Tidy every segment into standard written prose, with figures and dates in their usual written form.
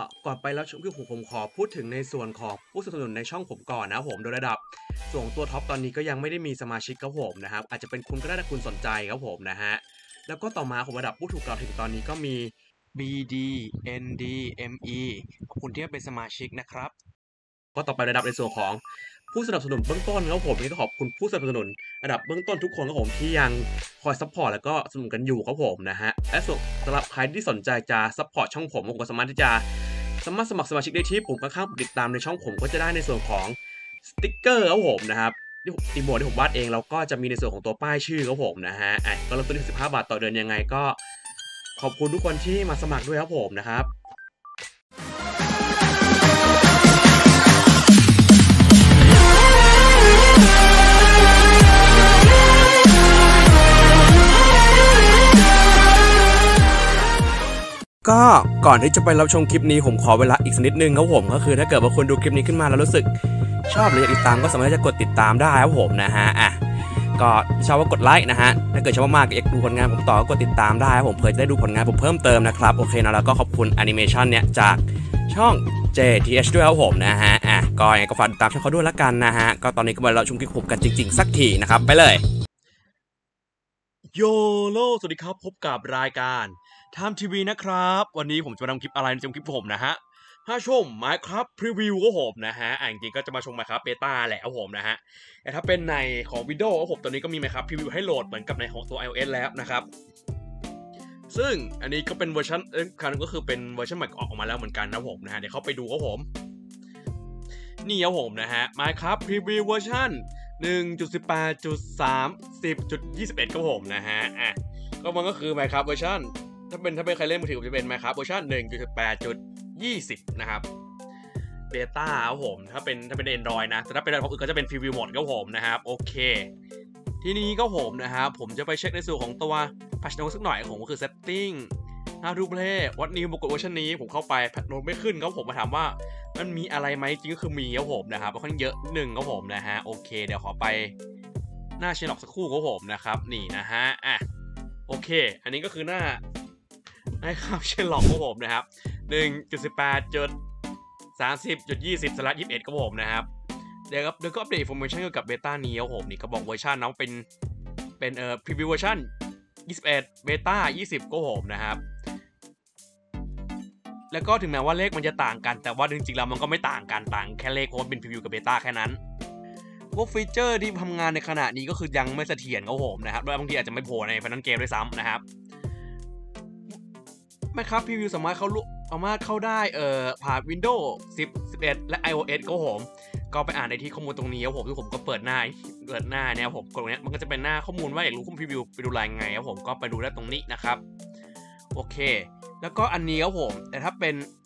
ก่อนไปแล้วคือผมขอพูดถึงในส่วนของผู้สนับสนุนในช่องผมก่อนนะครับผมโดยระดับส่วนตัวท็อปตอนนี้ก็ยังไม่ได้มีสมาชิกครับผมนะครับอาจจะเป็นคุณก็ได้ถ้าคุณสนใจครับผมนะฮะแล้วก็ต่อมาของระดับผู้ถูกกล่าวถึงตอนนี้ก็มี BD ND ME ขอบคุณที่เป็นสมาชิกนะครับก็ต่อไประดับในส่วนของผู้สนับสนุนเบื้องต้นครับผมนี่ก็ขอบคุณผู้สนับสนุนระดับเบื้องต้นทุกคนครับผมที่ยังคอยซัพพอร์ตแล้วก็สนับสนุนกันอยู่ครับผมนะฮะและส่วนสำหรับใครที่สนใจจะซัพพอร์ตช่องผมก็สามารถที่จะสมัครสมาชิกได้ที่ปุ่มข้างๆติดตามในช่องผมก็จะได้ในส่วนของสติ๊กเกอร์ครับผมนะครับที่โมดที่ผมวาดเองแล้วก็จะมีในส่วนของตัวป้ายชื่อครับผมนะฮะก็เริ่มต้นที่15 บาทต่อเดือนยังไงก็ขอบคุณทุกคนที่มาสมัครด้วยครับผมนะครับก็ก่อนที่จะไปรับชมคลิปนี้ผมขอเวลาอีกสักนิดนึงครับผมก็คือถ้าเกิดว่าคุณดูคลิปนี้ขึ้นมาแล้วรู้สึกชอบหรืออยากติดตามก็สามารถจะกดติดตามได้ครับผมนะฮะก็ชอบว่ากดไลค์นะฮะถ้าเกิดชอบมากอยากดูผลงานผมต่อก็กดติดตามได้ครับผมเพื่อจะได้ดูผลงานผมเพิ่มเติมนะครับโอเคนะแล้วก็ขอบคุณแอนิเมชันเนี่ยจากช่อง JTH ด้วยครับผมนะฮะก็ยังไงก็ฝากติดตามช่องเขาด้วยละกันนะฮะก็ตอนนี้ก็มาเราชมคลิปผมกันจริงๆสักทีนะครับไปเลยโยโลสวัสดีครับพบกับรายการไทม์ทีวีนะครับวันนี้ผมจะมาทำคลิปอะไรในคลิปผมนะฮะชม Minecraft Preview ก็ผมนะฮะจริงๆก็จะมาชม Minecraft Beta แหละครับผมนะฮะแต่ถ้าเป็นในของ Windows ก็ผมตอนนี้ก็มี Minecraft Preview ให้โหลดเหมือนกับในของตัว iOS แล้วนะครับซึ่งอันนี้ก็เป็นเวอร์ชันก็คือเป็นเวอร์ชันใหม่ออกมาแล้วเหมือนกันนะผมนะฮะเดี๋ยวเข้าไปดูครับผมนี่ครับผมนะฮะ Minecraft Preview เวอร์ชัน1.18.30.21 ครับผมนะฮะก็มันก็คือ Minecraft เวอร์ชันถ้าเป็นใครเล่นมือถือจะเป็น Minecraft เวอร์ชัน1.8.20 นะครับเบต้าครับผมถ้าเป็น Android นะแต่ถ้าเป็นอะไรอื่นก็จะเป็น Preview หมดครับผมนะครับโอเคทีนี้ก็ผมนะครับผมจะไปเช็คในส่วนของตัว Patch Notes สักหน่อยของผมก็คือ Setting How to Play What New ปรากฏเวอร์ชันนี้ผมเข้าไป Patch Notes ไม่ขึ้นครับผมมาถามว่ามันมีอะไรไหมจริงก็คือมีครับผมนะครับค่อนข้างเยอะหนึ่งครับผมนะฮะโอเคเดี๋ยวขอไปหน้าเชนล็อกสักครู่ครับผมนะครับนี่นะฮะโอเคอันนี้ก็คือหน้าครับเชนล็อกครับผมนะครับ 1.18.30.20/21 ครับผมนะครับเดี๋ยวก็อัปเดตอินโฟเมชันเกี่ยวกับเบต้านี้ครับผมนี่ก็บอกเวอร์ชันน้องเป็นพรีวิวเวอร์ชัน21เบต้า20ก็ผมนะครับแล้วก็ถึงแม้ว่าเลขมันจะต่างกันแต่ว่าจริงๆแล้วมันก็ไม่ต่างกันต่างแค่เลขเพราะว่าเป็นพรีวิวกับเบต้าแค่นั้นพวกฟีเจอร์ที่ทำงานในขณะนี้ก็คือยังไม่เสถียรครับผมนะครับโดยบางทีอาจจะไม่โผล่ในฟันนันเกมด้วยซ้ำนะครับMinecraft Previewสามารถเข้าได้ผ่าน Windows 10 11 และ iOS ก็ผมก็ไปอ่านในที่ข้อมูลตรงนี้ครับผมที่ผมก็เปิดหน้าเนี่ยผมกดตรงนี้มันก็จะเป็นหน้าข้อมูลว่าอยากรู้ข้อมูล Preview ไปดูรายไงครับผมก็ไปดูได้ตรงนี้นะครับโอเคแล้วก็อันนี้ครับผมแต่ถ้า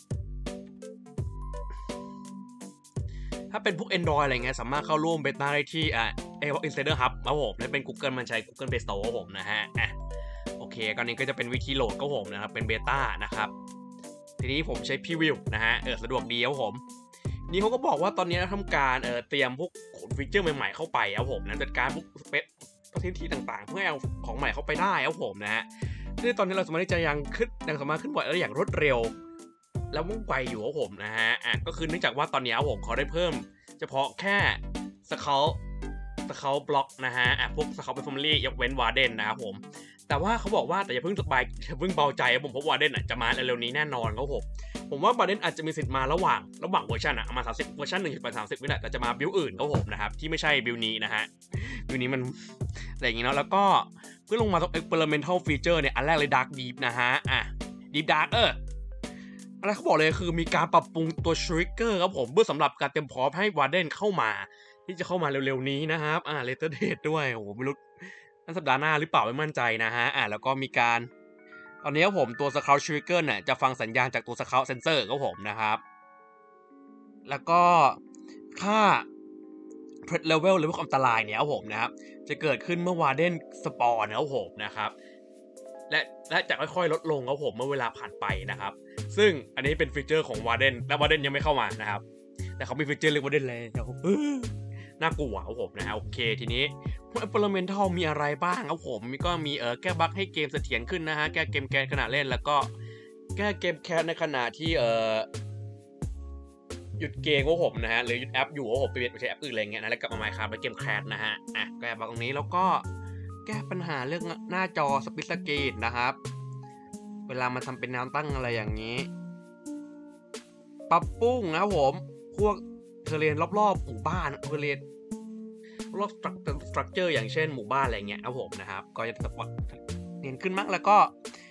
เป็นพวก Android อะไรเงี้ยสามารถเข้าร่วมเบต้าได้ที่Insider Hub ครับผมและเป็น Google มันใช้ Google Play Store ครับผมนะฮะโอเคตอนนี้ก็จะเป็นวิธีโหลดครับผมนะครับเป็นเบต้านะครับทีนี้ผมใช้พรีวิวนะฮะสะดวกดีครับผมนี่เขาก็บอกว่าตอนนี้ทำการเตรียมพวกฟีเจอร์ใหม่ๆเข้าไปครับผมนะจัดการพวกสเปซประสิทธิต่างๆเพื่อเอาของใหม่เข้าไปได้ครับผมนะฮะที่ตอนนี้เราสามารถที่จะยังสามารถขึ้นบ่อยและอย่างรวดเร็วแล้วว่องไวอยู่ครับผมนะฮะก็คือเนื่องจากว่าตอนนี้ครับผมเขาได้เพิ่มเฉพาะแค่สเกลบล็อกนะฮะพวกสเกลเป็นฟอร์มลี่ยกเว้นวาร์เดนนะครับผมแต่ว่าเขาบอกว่าแต่อย่าเพิ่งเบาใจครับผมเพราะวาร์เดนจะมาเร็วๆนี้แน่นอนครับผมว่าวาร์เดนอาจจะมีสิทธิ์มาระหว่างเวอร์ชันมา30เวอร์ชัน1.30นี่แหละแต่จะมาบิลอื่นครับผมนะครับที่ไม่ใช่บิลนี้นะฮะบิลนี้มันอะไรอย่างงี้เนาะแล้วก็เพื่อลงมาตรง experimental feature เนี่ยอันแรกเลย dark deep นะฮะdeep darkอะไรเขาบอกเลยคือมีการปรับปรุงตัว trigger ครับผมเพื่อสำหรับการเตรียมพร้อมให้วาร์เดนเข้ามาที่จะเข้ามาเร็วๆนี้นะครับlater date ด้วยโอ้โหไม่รู้นั่นสัปดาห์หน้าหรือเปล่าไม่มั่นใจนะฮะแล้วก็มีการตอนนี้ผมตัว Scout Trigger เนี่ยจะฟังสัญญาณจากตัว Scout Sensor ครับผมนะครับแล้วก็ค่า Threat Level หรือว่าความอันตรายเนี่ยครับผมนะครับจะเกิดขึ้นเมื่อวาร์เดนสปอร์นะครับผมนะครับและจะค่อยๆลดลงครับผมเมื่อเวลาผ่านไปนะครับซึ่งอันนี้เป็นฟีเจอร์ของวาร์เดนและวาร์เดนยังไม่เข้ามานะครับแต่เขามีฟีเจอร์เรียกวาร์เดนแล้วน่ากลัวครับผมนะฮะโอเคทีนี้พวก Experimental มีอะไรบ้างครับผมก็มีแก้บั๊กให้เกมเสถียรขึ้นนะฮะแก้เกมแคสขณะเล่นแล้วก็แก้เกมแคสในขณะที่หยุดเกมของผมนะฮะหรือหยุดแอปอยู่ของผมไปใช้แอปอื่นอะไรเงี้ยนะแล้วกลับมา Minecraft แล้วเกมแคสนะฮะแก้ตรงนี้แล้วก็แก้ปัญหาเรื่องหน้าจอสปิทสกรีนนะครับเวลามาทำเป็นแนวตั้งอะไรอย่างนี้ปรับปรุงนะครับผมพวกเทเรนรอบๆหมู่บ้านเทเรนรอบสตรัคเจอร์อย่างเช่นหมู่บ้านอะไรเงี้ยครับผมนะครับก็จะสปอตเนียนขึ้นมากแล้วก็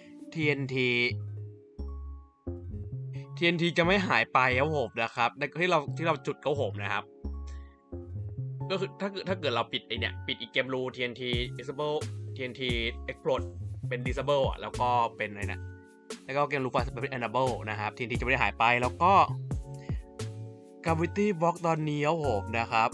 TNT จะไม่หายไปครับผมนะครับที่เราจุดเขาผมนะครับก็คือถ้าเกิดเราปิดไอเนี่ยปิดอีกเกมรู TNT disable TNT explode เป็น disable อ่ะแล้วก็เป็นอะไรนะแล้วก็เกมรูไฟเป็น enable นะครับ TNT จะไม่ได้หายไปแล้วก็ gravity box ตอนนี้ครับผมนะครับ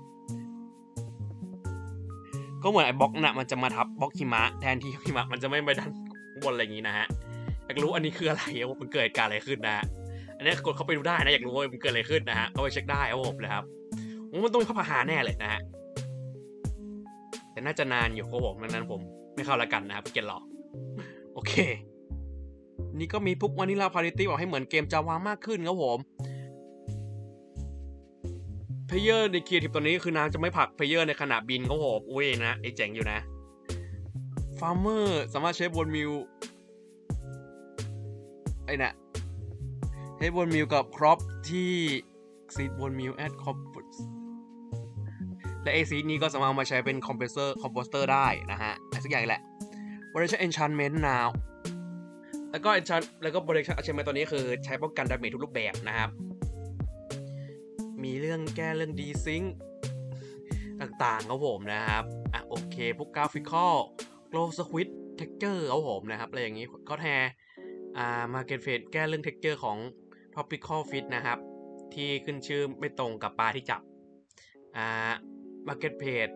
ก็เหมือนไอ้บล็อกน่ะมันจะมาทับบล็อกหิมะแทนที่หิมะมันจะไม่ไปดันบนอะไรอย่างนี้นะฮะอยากรู้อันนี้คืออะไรว่ามันเกิดการอะไรขึ้นนะฮะอันนี้กดเข้าไปดูได้นะอยากรู้ว่ามันเกิดอะไรขึ้นนะฮะเข้าไปเช็คได้ครับผมนะครับมันต้องมีพระพาหาแน่เลยนะฮะแต่น่าจะนานอยู่ครับผมดังนั้นผมไม่เข้าละกันนะครับเกมรอโอเคนี่ก็มีปุ๊บวานิลาพาริตี้บอกให้เหมือนเกมจาวามากขึ้นครับผมเพลเยอร์ในเคียร์ทิปตัวนี้คือน้ำจะไม่ผลักเพลเยอร์ในขณะบินครับผมอุ้ยนะไอ้เจ๋งอยู่นะฟาร์มเมอร์สามารถใช้บนมิวไอ้น่ะใช้บนมิวกับครอปที่ซีดบนมิวแอดคอมและไอซีนี้ก็สามารถมาใช้เป็นคอมเพรสเตอร์ได้นะฮะอะไรสักอย่างแหละ Variation Enchantment now แล้วก็ Variation Enchantment ตัวนี้คือใช้ป้องกันดาเมจทุกรูปแบบนะครับมีเรื่องแก้เรื่องดีซิงต่างๆครับผมนะครับโอเคพวกกราฟิคอลโกลสควิดเท็กเจอร์ครับผมนะครับอะไรอย่างนี้ก็แทมาร์เก็ตเฟสแก้เรื่องเท็กเจอร์ของ Tropical Fish นะครับที่ขึ้นชื่อไม่ตรงกับปลาที่จับมาร์เก็ตเพจ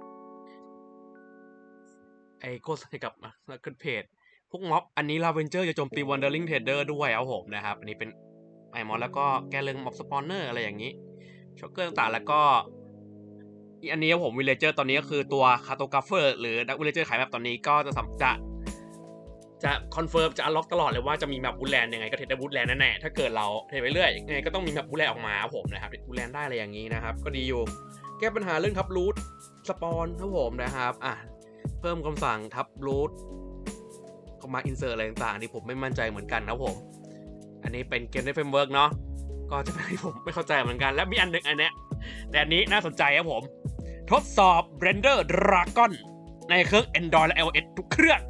ไอโก้กับมาร์เก็ตเพจพวกม็อบอันนี้ลาเวนเจอร์จะโจมตี Wandering Trader ด้วยเอาผมนะครับอันนี้เป็นไอมอสแล้วก็แก้เรื่องม็อบสปอนเนอร์อะไรอย่างนี้ช็อกเกอร์ต่างๆแล้วก็อันนี้ผมวิลเลเจอร์ตอนนี้ก็คือตัวคาร์โตกราฟเฟอร์หรือนักวิลเลเจอร์ขายแบบตอนนี้ก็จะคอนเฟิร์มจะอัลล็อกตลอดเลยว่าจะมีแมปบูทแลนด์ยังไงก็เทรดได้บูทแลนด์แน่ๆถ้าเกิดเราเทรดไปเรื่อยยังไงก็ต้องมีแมปบูทแลนด์ออกมาครับผมนะครับบูทแลนด์ได้อะไรอย่างนี้นะครับก็ดีอยู่แก้ปัญหาเรื่องทับรูทสปอนครับผมนะครับเพิ่มคำสั่งทับรูทเข้ามาอินเสิร์ตอะไรต่างๆนี่ผมไม่มั่นใจเหมือนกันครับผมอันนี้เป็นเกมในเฟรมเวิร์กเนาะก็จะเป็นที่ผมไม่เข้าใจเหมือนกันและมีอันหนึ่งอันเนี้ยแต่อันนี้น่าสนใจครับผมทดสอบ Blender Dragon ในเครื่อง Android และ iOS ทุกเครื่อง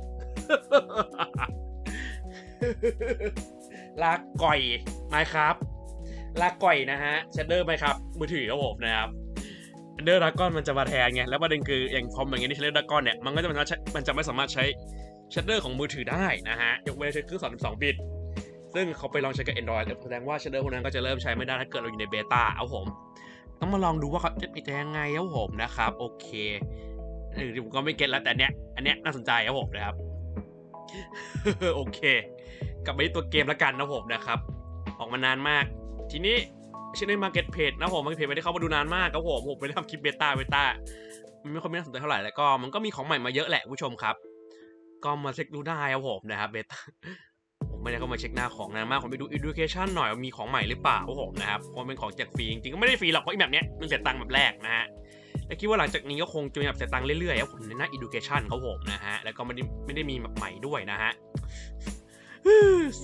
ลาก่อยไมครับลาก่อยนะฮะเชดเดอร์ไหมครับมือถือครับผมนะครับเชดเดอร์ดราก้อนมันจะมาแทนไงแล้วประเด็นคืออย่างคอมอย่างเงี้ยที่เชดเดอร์ดราก้อนเนี่ยมันจะไม่สามารถใช้เชดเดอร์ของมือถือได้นะฮะยกเว้นใช้เครื่อง32 บิตซึ่งเขาไปลองใช้กับ Android แสดงว่าเชดเดอร์พวกนั้นก็จะเริ่มใช้ไม่ได้ถ้าเกิดเราอยู่ในเบต้าเอาผมต้องมาลองดูว่าเขาจะยังไงครับผมนะครับโอเคผมก็ไม่เก็ตแล้วแต่อันเนี้ยน่าสนใจครับผมนะครับโอเคกลับไปที่ตัวเกมแล้วกันนะผมนะครับออกมานานมากทีนี้ชื่อใน Market Page นะผมMarket Page ไม่ได้เข้ามาดูนานมากครับผมไม่ได้ทำคลิปเบต้ามันไม่ค่อยน่าสนใจเท่าไหร่แล้วก็มันก็มีของใหม่มาเยอะแหละผู้ชมครับก็มาเช็คดูได้ครับผมนะครับเบต้าผมไม่ได้เข้ามาเช็คหน้าของนานมากผมไปดู Education หน่อยว่ามีของใหม่หรือเปล่าครับผมนะครับเพราะเป็นของแจกฟรีจริงๆก็ไม่ได้ฟรีหรอกเพราะแบบเนี้ยมันเสียตังค์แบบแรกนะฮะและคิดว่าหลังจากนี้ก็คงจะมีแบบเสียตังค์เรื่อยๆครับผมในหน้า Education ครับผมนะฮะแล้วก็ไม่ได้มีแบบใหม่ด้วยนะฮะแซ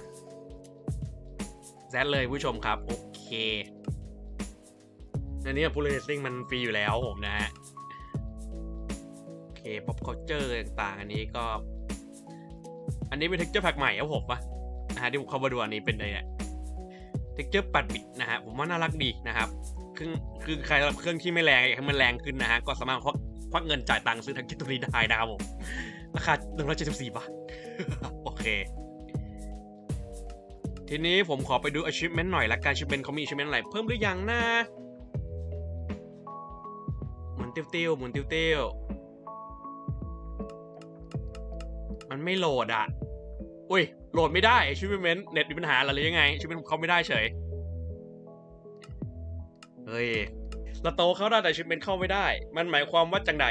ดเลยผู้ชมครับโอเคอันนี้พูลเลสซิ่งมันฟรีอยู่แล้วผมนะฮะโอเค pop culture ต่างๆอันนี้เป็น texture pack ใหม่ครับผมปะนะฮะที่ผมเข้ามาดูอันนี้เป็นอะไรเนี่ย texture 8 บิตนะฮะผมว่าน่ารักดีนะครับคือใครรับเครื่องที่ไม่แรงอยากให้มันแรงขึ้นนะฮะก็สามารถควักเงินจ่ายตังค์ซื้อ texture ตัวนี้ได้นะครับผมราคา174 บาทโอเคทีนี้ผมขอไปดู achievement หน่อยละกัน achievement เขามี achievement อะไรเพิ่มหรือยังนะหมุนติ้วมันไม่โหลดอุ้ยโหลดไม่ได้ achievement เน็ตมีปัญหาอะไรยังไง achievement เขาไม่ได้เฉยเฮ้ยเราโตเข้าได้แต่ achievement เข้าไม่ได้มันหมายความว่าจังไหน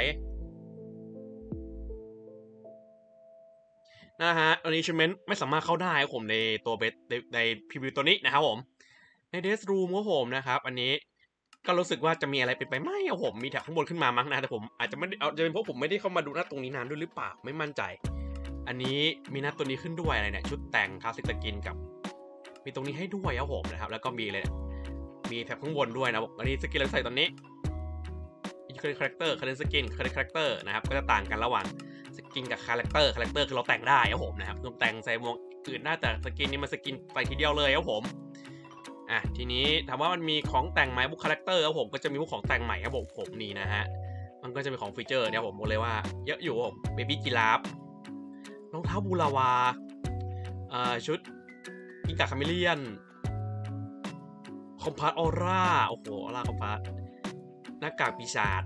นะฮะอันนี้ achievement ไม่สามารถเข้าได้ครับผมในตัวเบสในพรีวิวตัวนี้นะครับผมในเดสรูมครับผมนะครับอันนี้ก็รู้สึกว่าจะมีอะไรเป็นไปไม่ครับผมมีแถบข้างบนขึ้นมามั้งนะแต่ผมอาจจะไม่ได้เอาจะเป็นเพราะผมไม่ได้เข้ามาดูหน้าตรงนี้นานด้วยหรือเปล่าไม่มั่นใจอันนี้มีหน้าตัวนี้ขึ้นด้วยอะไรเนี่ยชุดแต่งคลาสสิกสกินกับมีตรงนี้ให้ด้วยครับผมนะครับแล้วก็มีเลยมีแถบข้างบนด้วยนะอันนี้สกินเราใส่ตอนนี้คาแรคเตอร์สกินคาแรคเตอร์นะครับก็จะต่างกันระหว่างสกินกับคาแรคเตอร์คือเราแต่งได้ครับผมนะครับแต่งใส่หมวกอื่นได้แต่สกินนี่มันสกินไปทีเดียวเลยครับผมทีนี้ถามว่ามันมีของแต่งไหมพวกคาแรคเตอร์ครับผมก็จะมีพวกของแต่งใหม่ครับผมนี่นะฮะมันก็จะมีของฟีเจอร์เนี่ยผมบอกเลยว่าเยอะอยู่ผมเบบี้กีราฟรองเท้าบูราวาชุดกิงกาคาเมเลียนคอมพาร์ตออร่าโอ้โหออร่าคอมพาร์ตหน้ากากปีศาจ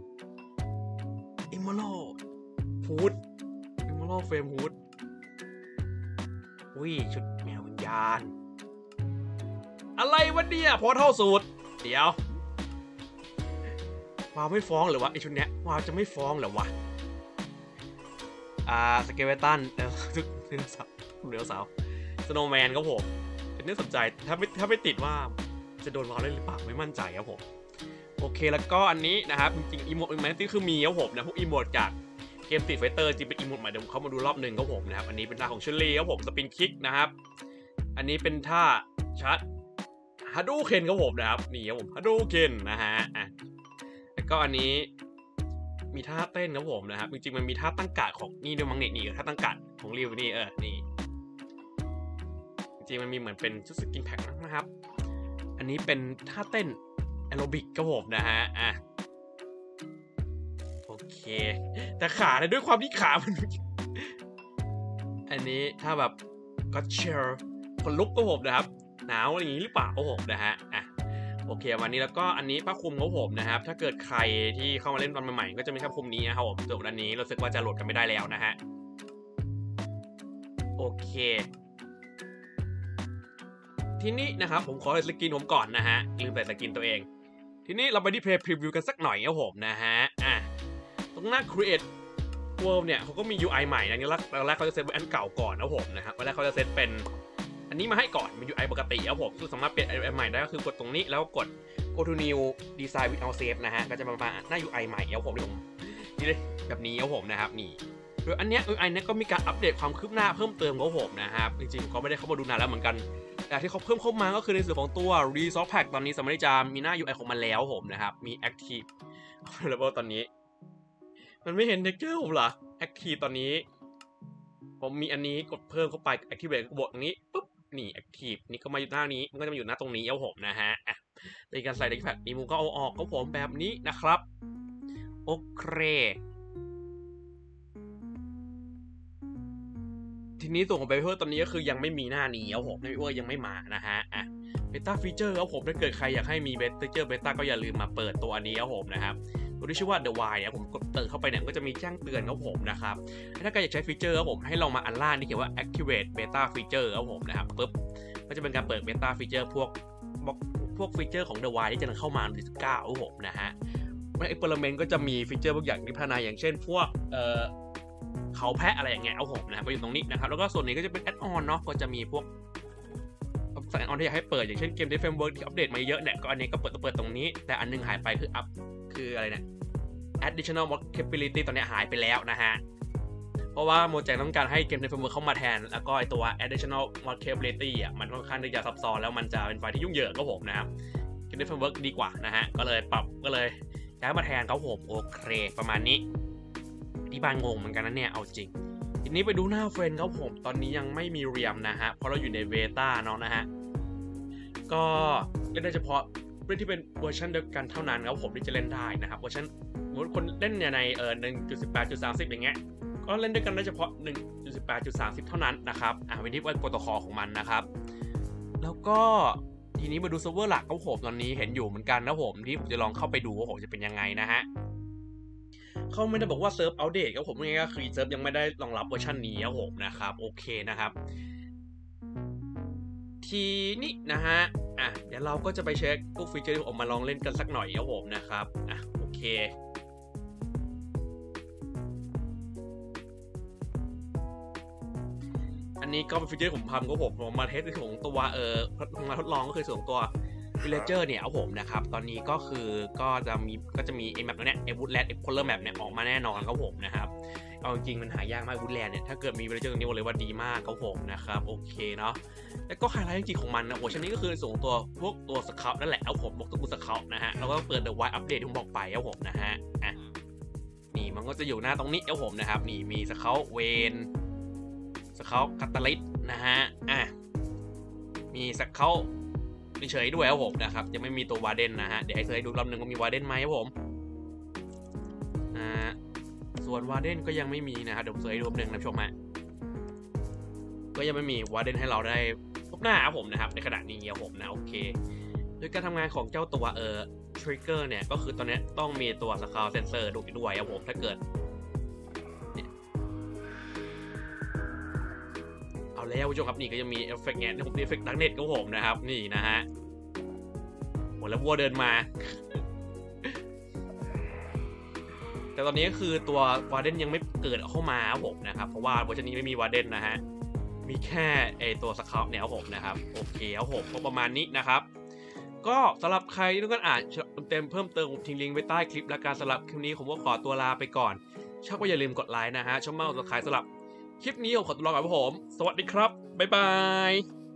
อิมมอรัลฮูดอิมมอรัลเฟรมฮูดอุ้ยชุดแมววิญญาณอะไรวะเนี่ยพอเท่าสูตรเดี๋ยววาวไม่ฟ้องหรือวะไอชุดเนี้ยวาวจะไม่ฟ้องเหรอวะสเกเลตันเนื้อเสาสโนว์แมนครับผมเป็นเรื่องสนใจถ้าไม่ติดว่าจะโดนวาวเล่นหรือเปล่าไม่มั่นใจครับผมโอเคแล้วก็อันนี้นะครับจริงๆอีโมดแมนตี้คือมีครับผมนะพวกอีโมดจากเกมสตรีทไฟเตอร์จริงเป็นอีโมดใหม่เดี๋ยวเขามาดูรอบหนึ่งครับผมนะครับอันนี้เป็นท่าของเชลลี่ครับผมสปินคิกนะครับอันนี้เป็นท่าชัดฮัดดูเคนครับผมนะครับนี่ครับผมฮัดดูเคนนะฮะแล้วก็อันนี้มีท่าเต้นครับผมนะครับจริงๆมันมีท่าตั้งการ์ดของนี่ด้วยมั้งนี่ท่าตั้งการ์ดของริวนี่นี่จริงๆมันมีเหมือนเป็นชุดสกินแพ็คนะครับอันนี้เป็นท่าเต้นแอโรบิกครับผมนะฮะโอเคแต่ขาเนี่ยด้วยความที่ขามันอันนี้ถ้าแบบก็เชียร์คนลุกก็ผมนะครับหนาวอะไรอย่างนี้หรือเปล่าก็ผมนะฮะโอเควันนี้แล้วก็อันนี้ผ้าคลุมก็ผมนะครับถ้าเกิดใครที่เข้ามาเล่นตอนใหม่ๆก็จะมีผ้าคลุมนี้นะครับผมส่วนอันนี้รู้สึกว่าจะโหลดกันไม่ได้แล้วนะฮะโอเคทีนี้นะครับผมขอใส่สกินผมก่อนนะฮะลืมใส่สกินตัวเองทีนี้เราไปที่เพลย์พรีวิวกันสักหน่อยครับผมนะฮะตรงหน้า Create World เนี่ยเขาก็มี UI ใหม่นะนี่ตอนแรกเขาจะเซตไว้อันเก่าก่อนนะผมนะครับตอนแรกเขาจะเซตเป็นอันนี้มาให้ก่อนเป็น UI ปกติครับผมซึ่งสามารถเปลี่ยน UI ใหม่ได้ก็คือกดตรงนี้แล้วกด Go to New Design with All Save นะฮะก็จะมาหน้า UI ใหม่ครับผมนี่เลยแบบนี้ครับผมนะครับนี่โดยอันเนี้ย UI เนี่ยก็มีการอัปเดตความคืบหน้าเพิ่มเติมครับผมนะครับจริงๆเขาไม่ได้เข้ามาดูนานแล้วเหมือนกันแต่ที่เขาเพิ่มเข้ามาก็คือในส่วนของตัว Resource Pack ตอนนี้สามารถที่จะมีหน้า UI ของมันแล้วผมนะครับมี Active Available ตอนนี้มันไม่เห็น texture ผมเหรอ Active ตอนนี้ผมมีอันนี้กดเพิ่มเข้าไป Activate บทตรงนี้ปุ๊บนี่ Active นี่ก็มาอยู่หน้านี้มันก็จะมาอยู่หน้าตรงนี้เอาผมนะฮะในการใส่ Deck Pack นี้มุมก็เอาออกก็ผมแบบนี้นะครับโอเคทีนี้ส่วนของเบเวอร์ตอนนี้ก็คือยังไม่มีหน้านี้ครับผมเบเวอร์ยังไม่มานะฮะเบต้าฟีเจอร์ครับผมถ้าเกิดใครอยากให้มีฟีเจอร์เบต้าก็อย่าลืมมาเปิดตัวอันนี้ครับผมนะครับตัวที่ชื่อว่า The Wire ผมกดเติมเข้าไปเนี่ยก็จะมีแจ้งเตือนครับผมนะครับถ้าใครอยากใช้ฟีเจอร์ครับผมให้ลองมาอันล่างที่เขียนว่า Activate Beta Feature ครับผมนะครับปุ๊บก็จะเป็นการเปิด Beta Feature พวกฟีเจอร์ของ The Wire ที่จะเข้ามาใน19ครับผมนะฮะใน Experiment ก็จะมีฟีเจอร์บางอย่างที่พัฒนาอย่างเช่นพวกเขาแพะอะไรอย่างเงี้ยเอาผมนะครับก็อยู่ตรงนี้นะครับแล้วก็ส่วนนี้ก็จะเป็นแอดออนเนาะก็จะมีพวกแอดออนที่อยากให้เปิดอย่างเช่นเกมเดฟเฟรมเวิร์กที่อัปเดตมาเยอะเนี่ยก็อันนี้ก็เปิดตรงนี้แต่อันนึงหายไปคืออะไรเนี่ย additional mod capability ตอนนี้หายไปแล้วนะฮะเพราะว่าโมแจงต้องการให้เกมเดฟเฟรมเวิร์กเข้ามาแทนแล้วก็ไอตัว additional mod capability มันค่อนข้างที่จะซับซ้อนแล้วมันจะเป็นไฟล์ที่ยุ่งเหยิงก็ผมนะครับเกมเดฟเฟรมเวิร์กดีกว่านะฮะก็เลยย้ายมาแทนเขาผมโอเคประมาณนี้ที่บ้านงงเหมือนกันนะเนี่ยเอาจริงทีนี้ไปดูหน้าเฟรนด์ครับผมตอนนี้ยังไม่มีเรียมนะฮะเพราะเราอยู่ในเบต้าเนาะนะฮะก็เล่นได้เฉพาะเล่นที่เป็นเวอร์ชันเดียวกันเท่านั้นครับผมที่จะเล่นได้นะครับเวอร์ชันคนเล่นใน1.18.30 อย่างเงี้ยก็เล่นด้วยกันได้เฉพาะ 1.18.30 เท่านั้นนะครับเป็นที่โปรโตคอลของมันนะครับแล้วก็ทีนี้มาดูเซิร์ฟเวอร์หลักครับผมตอนนี้เห็นอยู่เหมือนกันนะผมที่ผมจะลองเข้าไปดูว่าผมจะเป็นยังไงนะฮะเขาไม่ได้บอกว่าเซิร์ฟอัปเดตครับผมง่ายๆก็คือเซิร์ฟยังไม่ได้รองรับเวอร์ชันนี้ครับผมนะครับโอเคนะครับทีนี้นะฮะเดี๋ยวเราก็จะไปเช็คพวกฟีเจอร์ที่ผมมาลองเล่นกันสักหน่อยครับผมนะครับโอเคอันนนี้ก็เป็นฟีเจอร์ผมทำก็ผมมาเทสในส่วนของตัวมาทดลองก็คือส่วนของตัว Villager เนี่ยเอาผมนะครับตอนนี้ก็คือก็จะมีไอ้แมปตัวเนี้ยไอ้ Woodland ไอ้ Color Map เนี่ยออกมาแน่นอนครับผมนะครับเอาจริงมันหายากมาก Woodland เนี่ยถ้าเกิดมี Villager ตรงนี้บอกเลยว่าดีมากครับผมนะครับโอเคเนาะแล้วก็ไฮไลท์จริงๆของมันนะเวอร์ชันนี้ก็คือส่งตัวพวกตัวสเกลนั่นแหละเอาผมบอกตัวสเกลนะฮะแล้วก็เปิด The Wild Update ที่ผมบอกไปเอาผมนะฮะอ่ะนี่มันก็จะอยู่หน้าตรงนี้เอาผมนะครับนี่มีสเกลเวนสเกลคาตาลิสนะฮะอ่ะมีสเกลเฉยๆด้วยครับผมนะครับยังไม่มีตัววาร์เดนนะฮะเดี๋ยวให้เธอให้ดูรอบนึงว่ามีวาร์เดนไหมครับผมส่วนวาร์เดนก็ยังไม่มีนะครับเดี๋ยวผมเสิร์ชให้ดูรอบนึงนะชมฮะก็ยังไม่มีวาร์เดนให้เราได้พบหน้าครับผมนะครับในขณะนี้ครับผมนะโอเคโดยการทำงานของเจ้าตัวทริกเกอร์เนี่ยก็คือตอนนี้ต้องมีตัวสเกลเซนเซอร์ด้วยครับผมถ้าเกิดเอาแล้วผู้ชมครับนี่ก็ยังมีเอฟเฟกต์เนี่ยผมเอฟเฟกต์ดักเน็ตของผมนะครับนี่นะฮะโหแล้ววัวเดินมา แต่ตอนนี้ก็คือตัววาร์เดนยังไม่เกิดเข้ามาครับผมนะครับเพราะว่าเวอร์ชันนี้ไม่มีวาร์เดนนะฮะมีแค่ตัวสครับเนี่ยครับผมนะครับโอเคครับผมก็ประมาณนี้นะครับก็สำหรับใครที่ต้องการอ่านเต็มเพิ่มเติมทิ้งลิงก์ไว้ใต้คลิปและการสำหรับคลิปนี้ผมก็ขอตัวลาไปก่อนชอบก็อย่าลืมกดไลค์นะฮะช่องเมาส์สไครต์สำหรับคลิปนี้ผมขอตัวลาไปก่อนครับผมสวัสดีครับบ๊ายบาย